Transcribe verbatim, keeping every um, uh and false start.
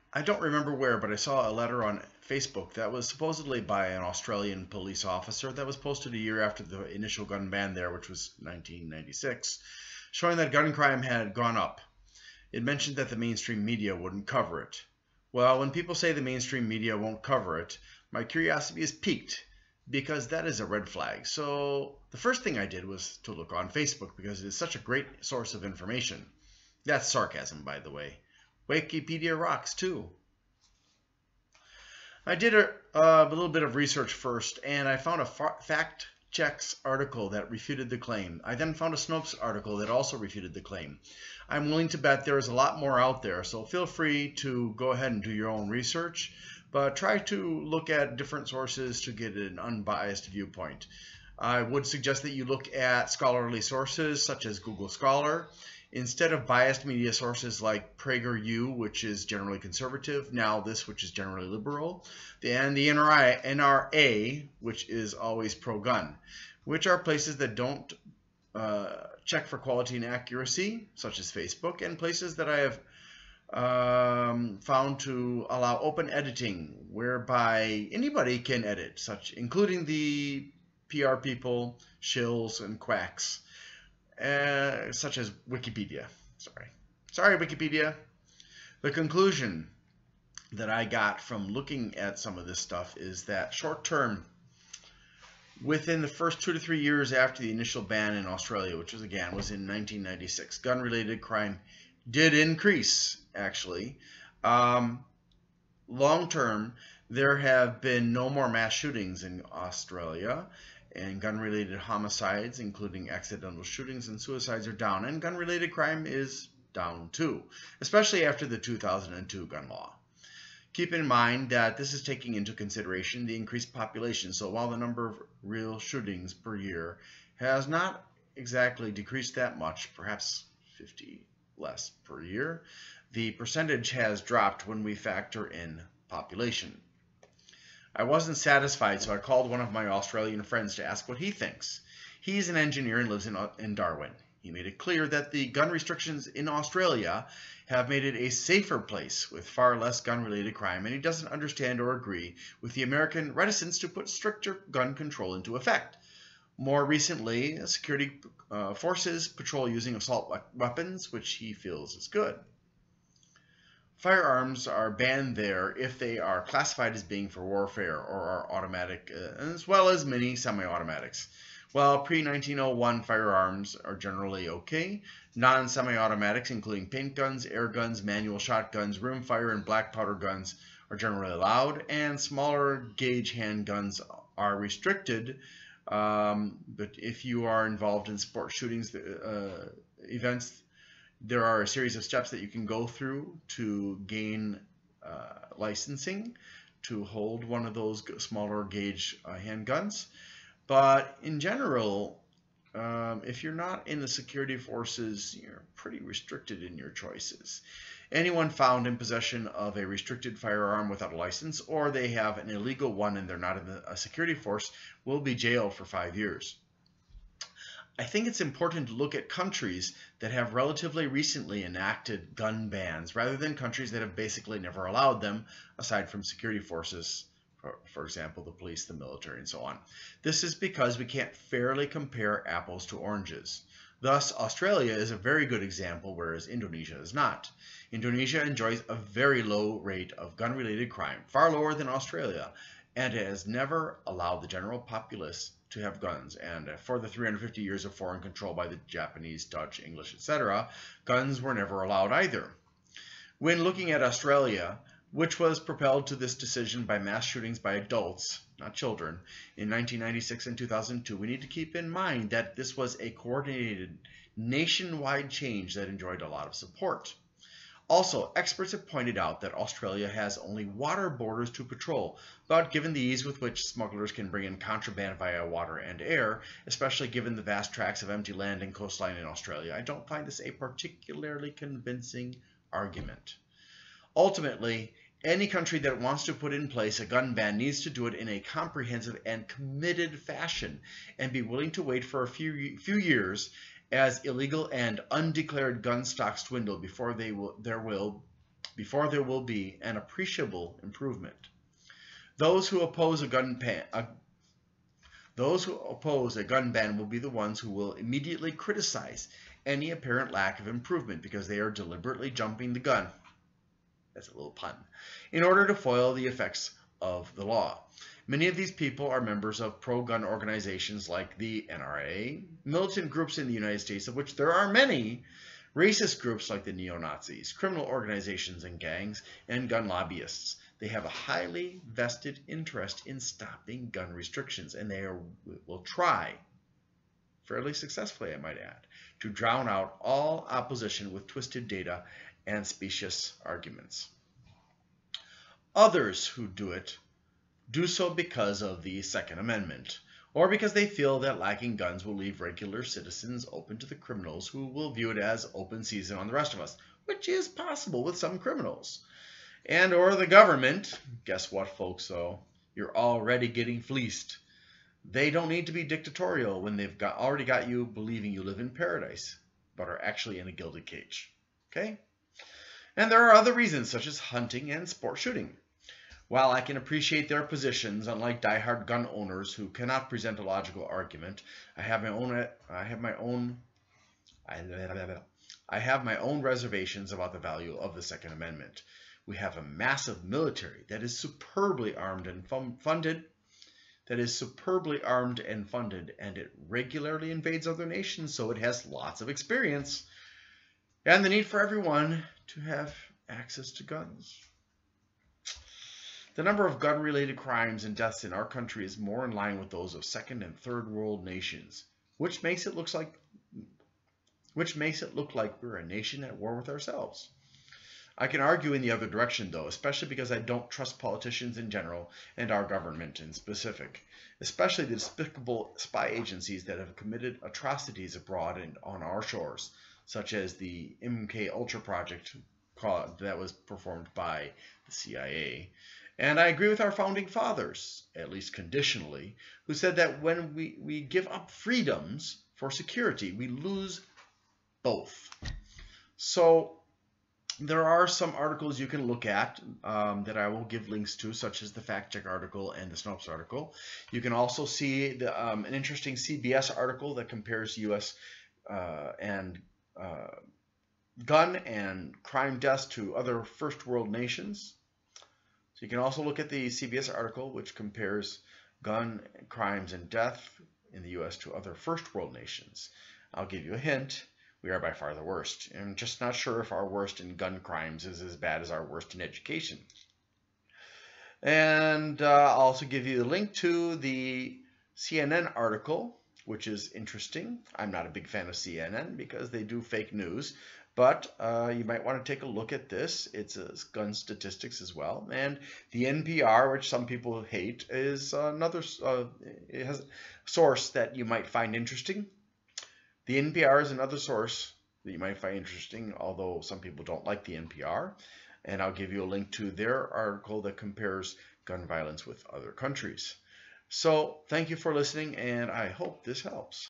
I don't remember where, but I saw a letter on Facebook that was supposedly by an Australian police officer that was posted a year after the initial gun ban there, which was nineteen ninety-six, showing that gun crime had gone up. It mentioned that the mainstream media wouldn't cover it. Well, when people say the mainstream media won't cover it, my curiosity is piqued because that is a red flag. So the first thing I did was to look on Facebook because it is such a great source of information. That's sarcasm, by the way. Wikipedia rocks too. I did a, a little bit of research first, and I found a fact checks article that refuted the claim. I then found a Snopes article that also refuted the claim. I'm willing to bet there's a lot more out there, so feel free to go ahead and do your own research, but try to look at different sources to get an unbiased viewpoint. I would suggest that you look at scholarly sources such as Google Scholar, instead of biased media sources like PragerU, which is generally conservative, Now This, which is generally liberal, and the N R A, which is always pro-gun, which are places that don't uh, check for quality and accuracy, such as Facebook, and places that I have um, found to allow open editing, whereby anybody can edit, such including the P R people, shills, and quacks. Uh, such as Wikipedia. Sorry. Sorry, Wikipedia. The conclusion that I got from looking at some of this stuff is that short term, within the first two to three years after the initial ban in Australia, which was again was in nineteen ninety-six, gun-related crime did increase, actually. Um, long term, there have been no more mass shootings in Australia, and gun-related homicides, including accidental shootings and suicides, are down, and gun-related crime is down too, especially after the two thousand two gun law. Keep in mind that this is taking into consideration the increased population, so while the number of real shootings per year has not exactly decreased that much, perhaps fifty less per year, the percentage has dropped when we factor in population. I wasn't satisfied, so I called one of my Australian friends to ask what he thinks. He's an engineer and lives in, in Darwin. He made it clear that the gun restrictions in Australia have made it a safer place with far less gun-related crime, and he doesn't understand or agree with the American reticence to put stricter gun control into effect. More recently, security uh, forces patrol using assault weapons, which he feels is good. Firearms are banned there if they are classified as being for warfare or are automatic, uh, as well as many semi-automatics. While pre nineteen oh one firearms are generally okay, non-semi-automatics, including paint guns, air guns, manual shotguns, rimfire, and black powder guns, are generally allowed, and smaller gauge handguns are restricted. Um, but if you are involved in sport shootings uh, events, there are a series of steps that you can go through to gain uh, licensing to hold one of those smaller gauge uh, handguns. But in general, um, if you're not in the security forces, you're pretty restricted in your choices. Anyone found in possession of a restricted firearm without a license, or they have an illegal one and they're not in a security force, will be jailed for five years. I think it's important to look at countries that have relatively recently enacted gun bans rather than countries that have basically never allowed them, aside from security forces, for, for example, the police, the military, and so on. This is because we can't fairly compare apples to oranges. Thus, Australia is a very good example, whereas Indonesia is not. Indonesia enjoys a very low rate of gun-related crime, far lower than Australia, and it has never allowed the general populace to have guns. And for the three hundred fifty years of foreign control by the Japanese, Dutch, English, et cetera, guns were never allowed either. When looking at Australia, which was propelled to this decision by mass shootings by adults, not children, in nineteen ninety-six and two thousand two, we need to keep in mind that this was a coordinated nationwide change that enjoyed a lot of support. Also, experts have pointed out that Australia has only water borders to patrol, but given the ease with which smugglers can bring in contraband via water and air, especially given the vast tracts of empty land and coastline in Australia, I don't find this a particularly convincing argument. Ultimately, any country that wants to put in place a gun ban needs to do it in a comprehensive and committed fashion and be willing to wait for a few, few years as illegal and undeclared gun stocks dwindle before they will, there will before there will be an appreciable improvement. Those who oppose a gun ban, a, those who oppose a gun ban will be the ones who will immediately criticize any apparent lack of improvement because they are deliberately jumping the gun. That's a little pun. In order to foil the effects of the law. Many of these people are members of pro-gun organizations like the N R A, militant groups in the United States, of which there are many, racist groups like the neo-Nazis, criminal organizations and gangs, and gun lobbyists. They have a highly vested interest in stopping gun restrictions, and they are, will try, fairly successfully I might add, to drown out all opposition with twisted data and specious arguments. Others who do it do so because of the Second Amendment, or because they feel that lacking guns will leave regular citizens open to the criminals who will view it as open season on the rest of us, which is possible with some criminals. And or the government, guess what folks though, you're already getting fleeced. They don't need to be dictatorial when they've got, already got you believing you live in paradise, but are actually in a gilded cage. Okay? And there are other reasons such as hunting and sport shooting. While I can appreciate their positions, unlike diehard gun owners who cannot present a logical argument, I have my own I have my own I have my own reservations about the value of the Second Amendment. We have a massive military that is superbly armed and funded, that is superbly armed and funded, and it regularly invades other nations, so it has lots of experience, and the need for everyone to have access to guns. The number of gun-related crimes and deaths in our country is more in line with those of second and third world nations, which makes it looks like which makes it look like we're a nation at war with ourselves. I can argue in the other direction though, especially because I don't trust politicians in general and our government in specific, especially the despicable spy agencies that have committed atrocities abroad and on our shores, such as the M K Ultra project that was performed by the C I A. And I agree with our founding fathers, at least conditionally, who said that when we, we give up freedoms for security, we lose both. So there are some articles you can look at um, that I will give links to, such as the fact check article and the Snopes article. You can also see the, um, an interesting C B S article that compares U S uh, and uh, gun and crime deaths to other first world nations. So you can also look at the C B S article, which compares gun crimes and death in the U S to other first world nations. I'll give you a hint. We are by far the worst. I'm just not sure if our worst in gun crimes is as bad as our worst in education. And uh, I'll also give you a link to the C N N article, which is interesting. I'm not a big fan of C N N because they do fake news. But uh, you might want to take a look at this. It's uh, gun statistics as well. And the N P R, which some people hate, is another uh, it has a source that you might find interesting. The N P R is another source that you might find interesting, although some people don't like the N P R. And I'll give you a link to their article that compares gun violence with other countries. So thank you for listening, and I hope this helps.